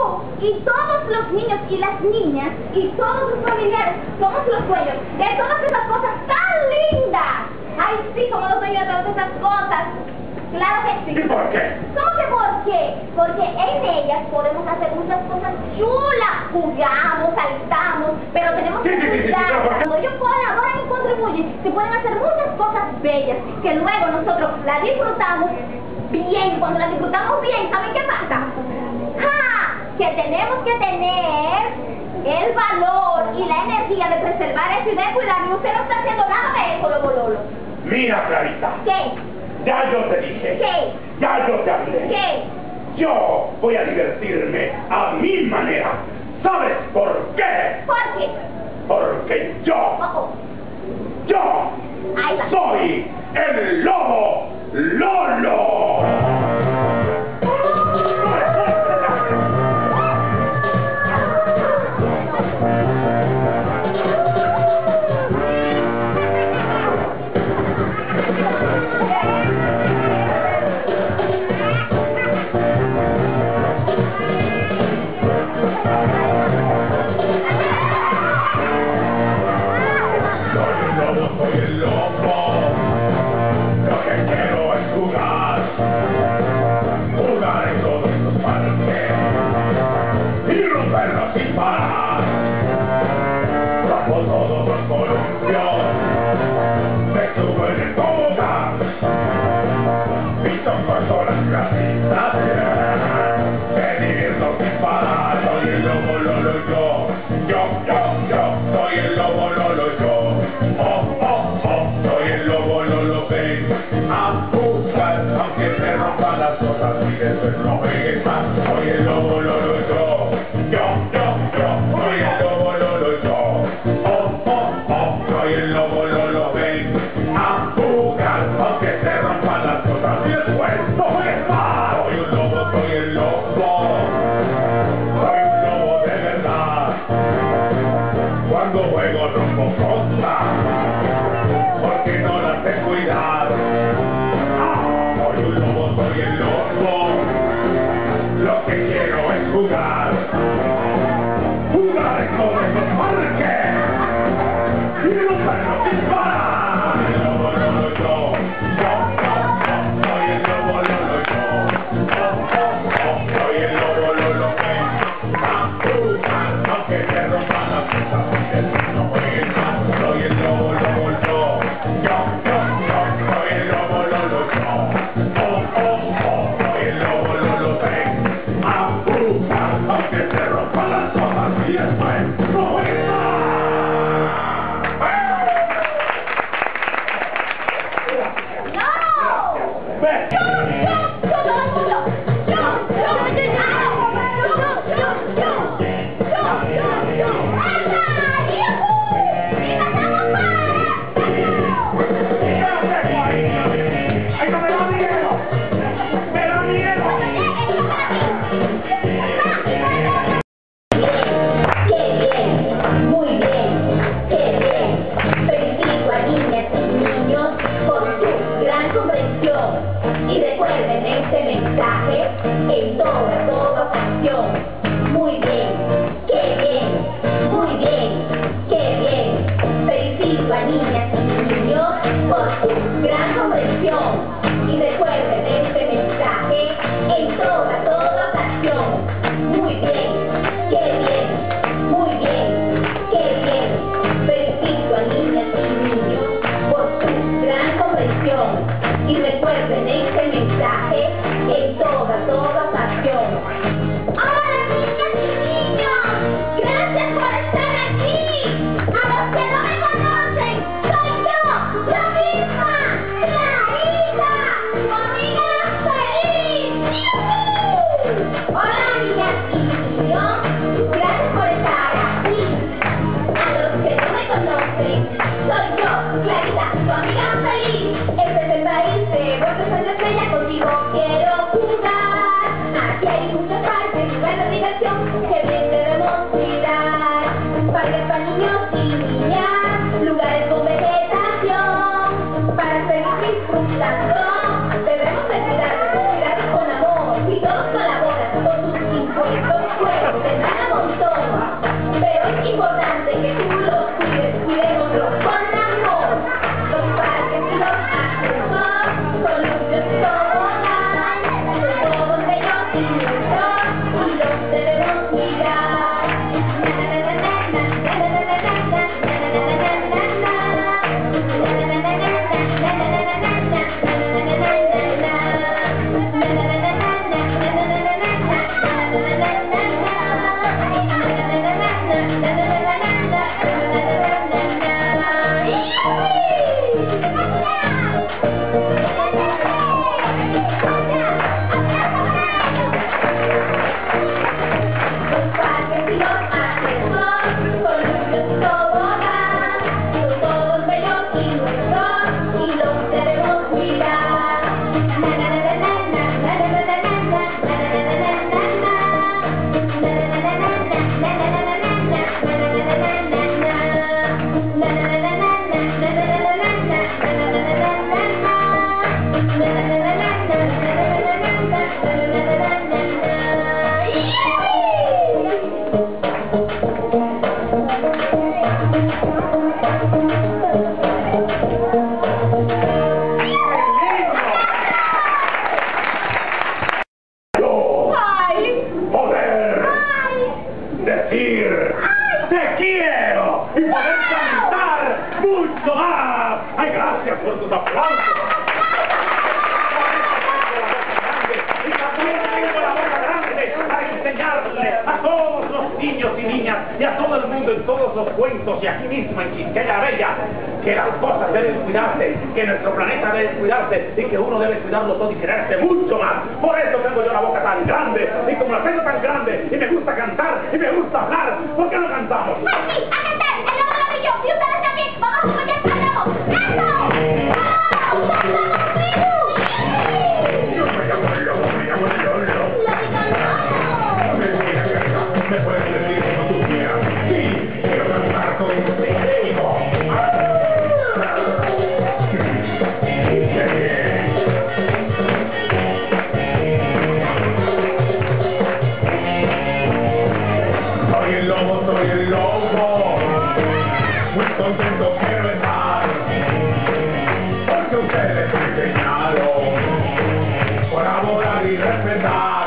tú y todos los niños y las niñas y todos sus familiares somos los dueños de todas esas cosas tan lindas. Ay, sí, somos los dueños de todas esas cosas. Claro que sí. ¿Y por qué? ¿Cómo que por qué? Porque en ellas podemos hacer muchas cosas chulas. Jugamos, saltamos, pero tenemos que cuidar. Cuando ellos colaboran y contribuyen, se pueden hacer muchas cosas bellas que luego nosotros las disfrutamos bien. Cuando las disfrutamos bien, ¿saben qué pasa? ¡Ja! Que tenemos que tener el valor y la energía de preservar eso y de cuidarlo. Y usted no está haciendo nada de eso, Lolo. Mira, Clarita. ¿Qué? Ya yo te dije. ¿Qué? Ya yo te hablé. ¿Qué? Yo voy a divertirme a mi manera. ¿Sabes por qué? ¿Por qué? Porque yo Ahí va. soy el lobo Lolo. Soy el lobo, lo que quiero es jugar en todos los parques y romperlos sin parar. Rompo todos los columpios, me subo en el tobogán y toco las casitas, me divierto sin parar. Soy el lobo Lolo, yo, soy el lobo Lolo, yo. Soy el lobo Lolo, ven a jugar, aunque se rompan las cosas y después no juegues más. Soy el lobo Lolo, yo, soy el lobo Lolo, yo. Soy el lobo Lolo, ven a jugar, aunque se rompan las cosas y después no juegues más. Soy un lobo, soy el lobo, soy un lobo de verdad. Cuando juego rompo cosas, porque no las sé cuidar. Soy un lobo, soy el lobo, lo que quiero es jugar en todos esos parques y romperlos sin parar. Soy el lobo Lolo, yo, soy el lobo Lolo, yo, soy el lobo Lolo, ven a jugar, aunque se rompan las cosas y después no jueguen más. Soy el lobo Lolo, yo, soy el lobo Lolo, yo, soy el lobo Lolo, ven a jugar, aunque se rompan las cosas y después no jueguen más. ¡No! ¡Ven! ¡Ay, no me da miedo! ¡Me da miedo! ¡Qué bien! ¡Muy bien! ¡Qué bien! Felicito a niñas y niños por su gran comprensión. Y recuerden este mensaje en toda ocasión. Muy bien, qué bien, muy bien, qué bien. Felicito a niñas y niños por su gran comprensión. Y recuerden este mensaje en toda ocasión. Muy bien, qué bien, muy bien, qué bien. Felicito a niñas y niños por su gran comprensión. Y recuerden este mensaje en toda ocasión. ¡Hola, niñas y niños! ¡Gracias por estar aquí! A los que no me conocen, soy yo misma, Clarita, tu amiga feliz. ¡Yujú! Hola, niñas y niños, gracias por estar aquí. A los que no me conocen, soy yo, Clarita, tu amiga feliz. Este es el país de vuestros años bella, contigo quiero jugar. Aquí hay muchos parques, lugares de diversión que bien debemos cuidar. Parques para niños y niñas, lugares con vegetación. Para seguir disfrutando, debemos de cuidarlos con amor. Y todos colaboran con sus impuestos. Decir te quiero y poder cantar mucho más. Ay, gracias por tus aplausos. Y también tengo la boca grande para enseñarle a todos los niños y niñas y a todo el mundo en todos los cuentos y aquí mismo en Quisqueya Bella que las cosas deben cuidarse, que nuestro planeta debe cuidarse y que uno debe cuidarlo todo y quererse mucho más. Por eso tengo yo la boca tan grande y como la tengo tan grande y me gusta cantar y me gusta hablar, ¿por qué no cantamos? ¡Ay, sí! ¡A cantar! ¡El lobo lo y yo! ¡Y ustedes también! ¡Vamos a escuchar al lobo! ¡Eso! ¿Me puedes decir como tú quieras? Sí, quiero cantar contigo. Soy el lobo, muy contento quiero estar, porque ustedes me enseñaron, colaborar y respetar.